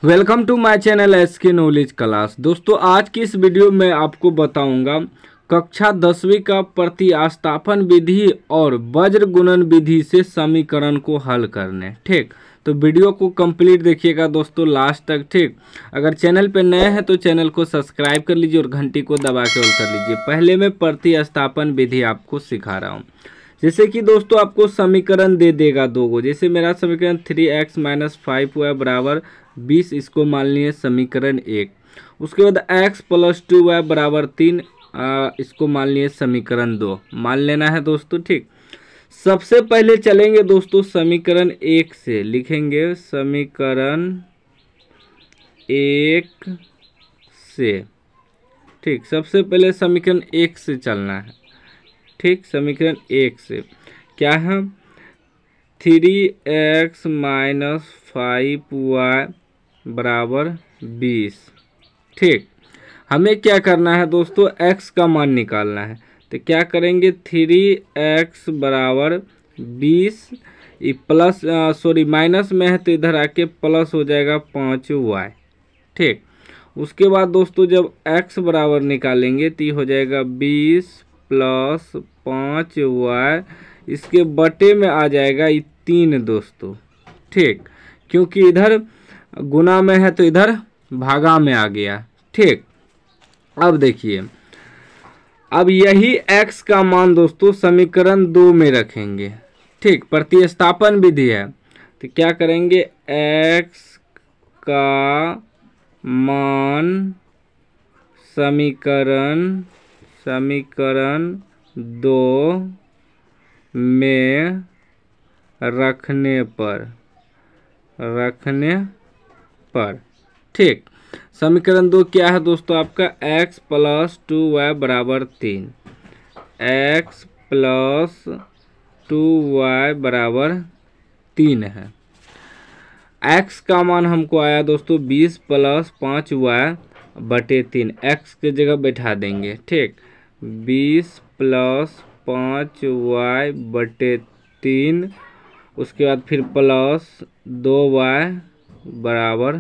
Welcome to my channel SK knowledge class. दोस्तों आज की इस वीडियो में आपको बताऊंगा कक्षा 10वीं का प्रतिस्थापन विधि और वज्र गुणन विधि से समीकरण को हल करने। ठीक, तो वीडियो को कंप्लीट देखिएगा दोस्तों लास्ट तक। ठीक, अगर चैनल पे नए हैं तो चैनल को सब्सक्राइब कर लीजिए और घंटी को दबा के ऑल कर लीजिए। पहले मैं प्रतिस्थापन विधि आपको सिखा रहा हूँ। जैसे कि दोस्तों आपको समीकरण दे देगा दो गो। जैसे मेरा समीकरण 3x - 5y बराबर 20, इसको मान लिए समीकरण 1। उसके बाद x + 2y बराबर 3, इसको मान लिए समीकरण 2। मान लेना है दोस्तों। ठीक, सबसे पहले चलेंगे दोस्तों समीकरण 1 से। लिखेंगे समीकरण 1 से। ठीक, सबसे पहले समीकरण 1 से चलना है। ठीक, समीकरण 1 से क्या है? 3x - 5y बराबर 20। ठीक, हमें क्या करना है दोस्तों? x का मान निकालना है। तो क्या करेंगे? 3x बराबर 20, प्लस माइनस में है तो इधर आके प्लस हो जाएगा 5y। ठीक, उसके बाद दोस्तों जब x बराबर निकालेंगे तो ये हो जाएगा 20 + 5y, इसके बटे में आ जाएगा ये 3 दोस्तों। ठीक, क्योंकि इधर गुना में है तो इधर भागा में आ गया। ठीक, अब देखिए, अब यही x का मान दोस्तों समीकरण 2 में रखेंगे। ठीक, प्रतिस्थापन विधि है तो क्या करेंगे? x का मान समीकरण 2 में रखने पर। ठीक, समीकरण 2 क्या है दोस्तों? आपका x + 2y बराबर 3। x + 2y बराबर 3 है। x का मान हमको आया दोस्तों 20 + 5y बटे 3। x के जगह बैठा देंगे। ठीक, 20 + 5y बटे 3, उसके बाद फिर प्लस 2y बराबर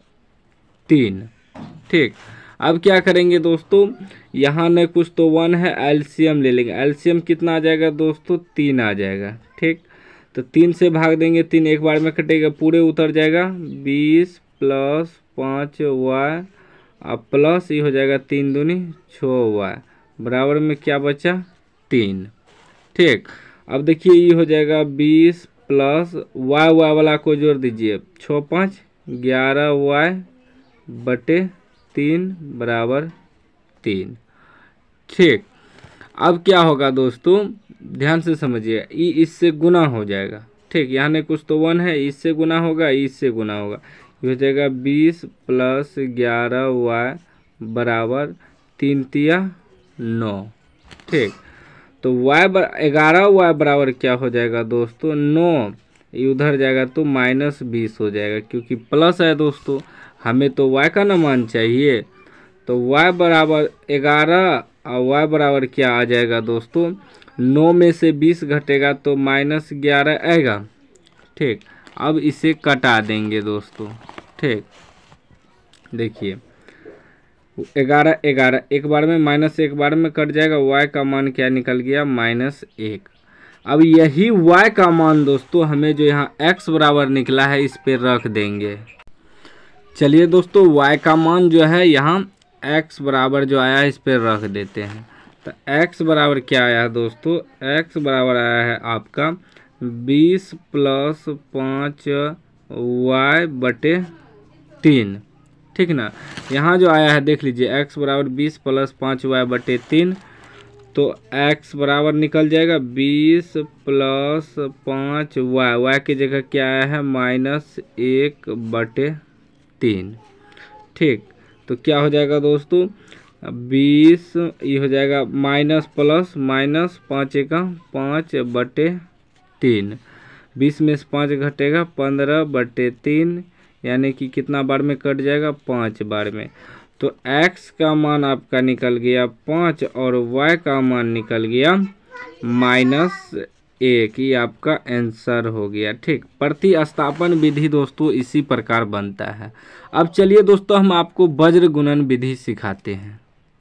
3। ठीक, अब क्या करेंगे दोस्तों? यहाँ न कुछ तो 1 है, एलसीएम ले लेंगे। एलसीएम कितना आ जाएगा दोस्तों? 3 आ जाएगा। ठीक, तो 3 से भाग देंगे, 3 एक बार में कटेगा, पूरे उतर जाएगा। 20 + 5y अब प्लस ये हो जाएगा 3 दूनी 6y बराबर में क्या बचा? 3। ठीक, अब देखिए ये हो जाएगा 20 + y वाला को जोड़ दीजिए। 6 × 5 = 11y बटे 3 बराबर 3। ठीक, अब क्या होगा दोस्तों? ध्यान से समझिए, ई इससे गुना हो जाएगा। ठीक, यहाँ ने कुछ तो 1 है, इससे गुना होगा, इससे गुना होगा, ये हो जाएगा 20 + 11y बराबर 3 × 3 = 9। ठीक, तो 11y बराबर क्या हो जाएगा दोस्तों? 9। ये उधर जाएगा तो -20 हो जाएगा, क्योंकि प्लस है दोस्तों, हमें तो y का ना मान चाहिए। तो y बराबर 11 और y बराबर क्या आ जाएगा दोस्तों? 9 में से 20 घटेगा तो -11 आएगा। ठीक, अब इसे कटा देंगे दोस्तों। ठीक, देखिए 11 11 एक बार में, माइनस एक बार में कट जाएगा। y का मान क्या निकल गया? -1। अब यही y का मान दोस्तों हमें जो यहाँ x बराबर निकला है इस पे रख देंगे। चलिए दोस्तों, y का मान जो है यहाँ x बराबर जो आया है इस पे रख देते हैं। तो x बराबर क्या आया दोस्तों? x बराबर आया है आपका 20 + 5y बटे 3। ठीक ना, यहाँ जो आया है देख लीजिए, x बराबर 20 + 5y बटे 3, तो x बराबर निकल जाएगा 20 + 5y, y की जगह क्या आया है? -1 बटे 3। ठीक, तो क्या हो जाएगा दोस्तों? 20 ये हो जाएगा माइनस प्लस माइनस 5 × 5 बटे 3। 20 में से 5 घटेगा 15 बटे 3, यानी कि कितना बार में कट जाएगा? 5 बार में। तो x का मान आपका निकल गया 5 और y का मान निकल गया 1, ये आपका आंसर हो गया। ठीक, प्रतिस्थापन विधि दोस्तों इसी प्रकार बनता है। अब चलिए दोस्तों हम आपको वज्र गुणन विधि सिखाते हैं।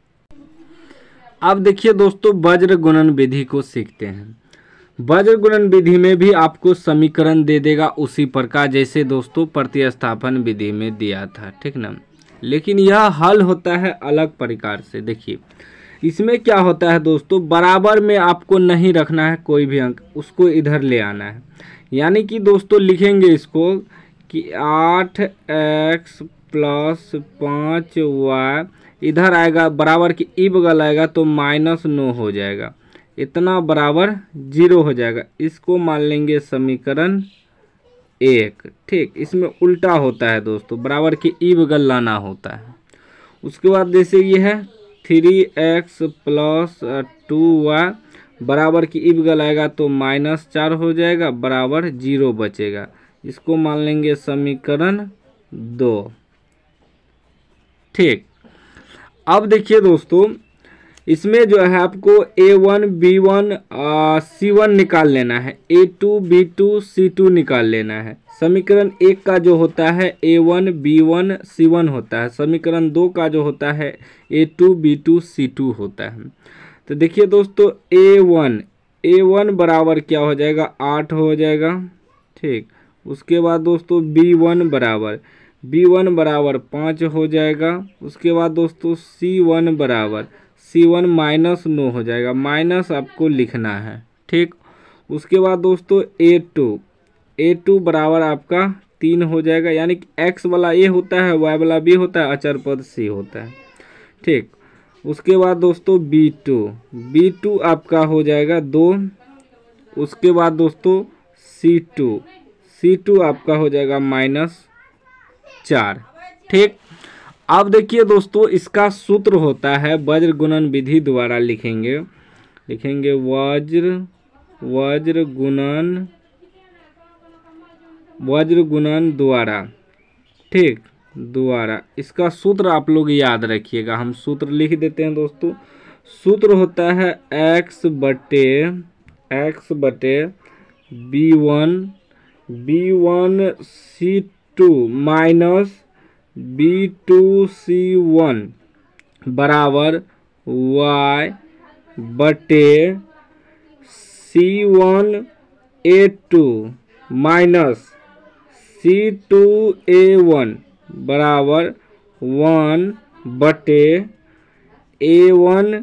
अब देखिए दोस्तों वज्र गुणन विधि को सीखते हैं। वज्र गुणन विधि में भी आपको समीकरण दे देगा उसी प्रकार जैसे दोस्तों प्रतिस्थापन विधि में दिया था, ठीक ना। लेकिन यह हल होता है अलग प्रकार से। देखिए इसमें क्या होता है दोस्तों, बराबर में आपको नहीं रखना है कोई भी अंक, उसको इधर ले आना है। यानी कि दोस्तों लिखेंगे इसको कि 8x + 5y इधर आएगा, बराबर की ई बगल आएगा तो -9 हो जाएगा, इतना बराबर 0 हो जाएगा। इसको मान लेंगे समीकरण 1। ठीक, इसमें उल्टा होता है दोस्तों, बराबर की ई बगल लाना होता है। उसके बाद जैसे ये है 3x + 2y बराबर की ई बगल आएगा तो -4 हो जाएगा, बराबर 0 बचेगा। इसको मान लेंगे समीकरण 2। ठीक, अब देखिए दोस्तों इसमें जो है आपको a1 b1 c1 निकाल लेना है, a2 b2 c2 निकाल लेना है। समीकरण 1 का जो होता है a1 b1 c1 होता है, समीकरण 2 का जो होता है a2 b2 c2 होता है। तो देखिए दोस्तों a1 बराबर क्या हो जाएगा, 8 हो जाएगा। ठीक, उसके बाद दोस्तों b1 बराबर 5 हो जाएगा। उसके बाद दोस्तों c1 बराबर -9 हो जाएगा, माइनस आपको लिखना है। ठीक, उसके बाद दोस्तों a2 बराबर आपका 3 हो जाएगा, यानी कि x वाला a होता है, y वाला b होता है, अचर पद c होता है। ठीक, उसके बाद दोस्तों b2 आपका हो जाएगा 2। उसके बाद दोस्तों c2 आपका हो जाएगा -4। ठीक, अब देखिए दोस्तों इसका सूत्र होता है वज्र गुणन विधि द्वारा लिखेंगे वज्र गुणन द्वारा। ठीक, द्वारा इसका सूत्र आप लोग याद रखिएगा। हम सूत्र लिख देते हैं दोस्तों। सूत्र होता है x बटे b1 c2 minus b2 c1 बराबर y बटे c1 a2 minus c2 a1 बराबर 1 बटे a1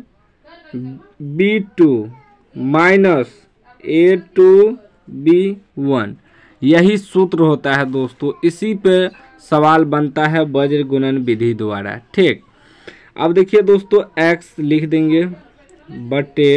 b2 minus a2 b1। यही सूत्र होता है दोस्तों, इसी पे सवाल बनता है वज्र गुणन विधि द्वारा। ठीक, अब देखिए दोस्तों x लिख देंगे बटे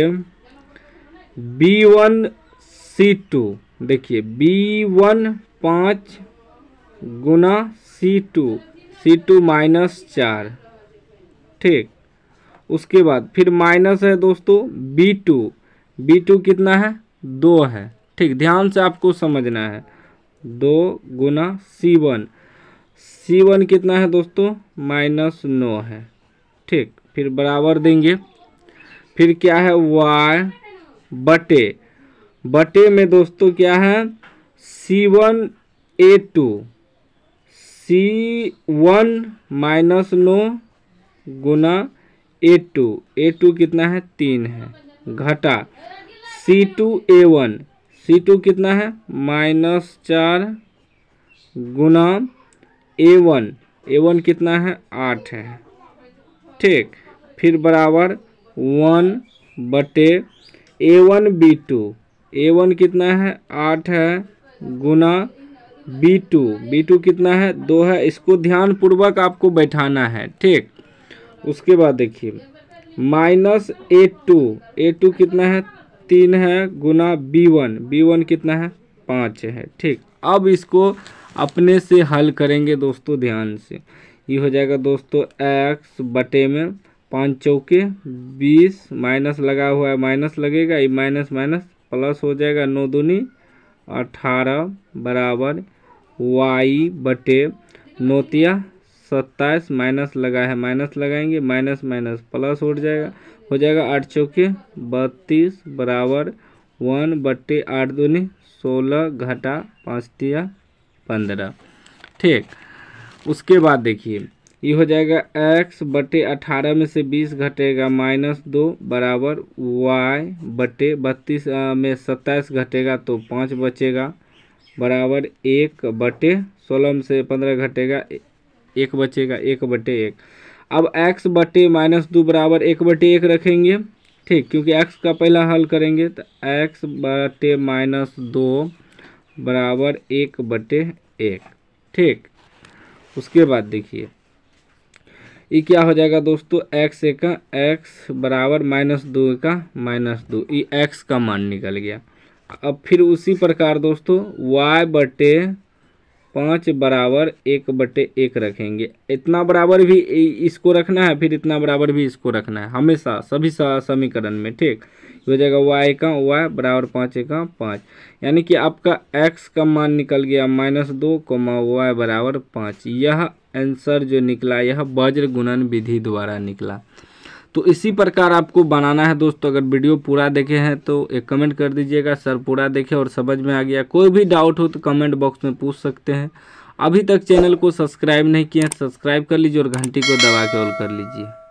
b1 c2। देखिए b1 5 गुना c2 -4। ठीक, उसके बाद फिर माइनस है दोस्तों b2 कितना है, 2 है। ठीक, ध्यान से आपको समझना है, 2 गुना c1 कितना है दोस्तों, -9 है। ठीक, फिर बराबर देंगे, फिर क्या है y बटे में दोस्तों क्या है c1 a2 -9 गुना a2 कितना है, 3 है, घटा c2 a1 कितना है, -4 गुना a1 कितना है, 8 है। ठीक, फिर बराबर 1 बटे a1 b2 कितना है, 8 है, गुना b2 कितना है, 2 है। इसको ध्यान पूर्वक आपको बैठाना है। ठीक, उसके बाद देखिए माइनस a2 कितना है, 3 है, गुना b1 कितना है, 5 है। ठीक, अब इसको अपने से हल करेंगे दोस्तों, ध्यान से। ये हो जाएगा दोस्तों x बटे में 5 चौके 20, माइनस लगा हुआ है, माइनस लगेगा, ये माइनस प्लस हो जाएगा, 9 दूनी 18 बराबर y बटे 9 तिया 27, माइनस लगा है, माइनस लगाएंगे, माइनस प्लस हो जाएगा 8 चौके 32 बराबर 1/8 दूनी 16 घटा 5 तिया 15। ठीक, उसके बाद देखिए ये हो जाएगा x/18 में से 20 घटेगा -2 बराबर y/32 में 27 घटेगा तो 5 बचेगा बराबर 1/16 में से 15 घटेगा 1 बचेगा 1/1। अब x/-2 बराबर 1/1 रखेंगे। ठीक, क्योंकि x का पहला हल करेंगे तो x/-2 बराबर 1/1। ठीक, उसके बाद देखिए ये क्या हो जाएगा दोस्तों, x बराबर -2 का -2, ये x का मान निकल गया। अब फिर उसी प्रकार दोस्तों y/5 बराबर 1/1 रखेंगे। इतना बराबर भी इसको रखना है, फिर इतना बराबर भी इसको रखना है हमेशा सभी समीकरण में। ठीक, हो जाएगा y बराबर 5 यानी कि आपका x का मान निकल गया -2, y बराबर 5। यह आंसर जो निकला यह वज्र गुणन विधि द्वारा निकला। तो इसी प्रकार आपको बनाना है दोस्तों। अगर वीडियो पूरा देखे हैं तो एक कमेंट कर दीजिएगा सर पूरा देखे और समझ में आ गया। कोई भी डाउट हो तो कमेंट बॉक्स में पूछ सकते हैं। अभी तक चैनल को सब्सक्राइब नहीं किया सब्सक्राइब कर लीजिए और घंटी को दबा के ऑल कर लीजिए।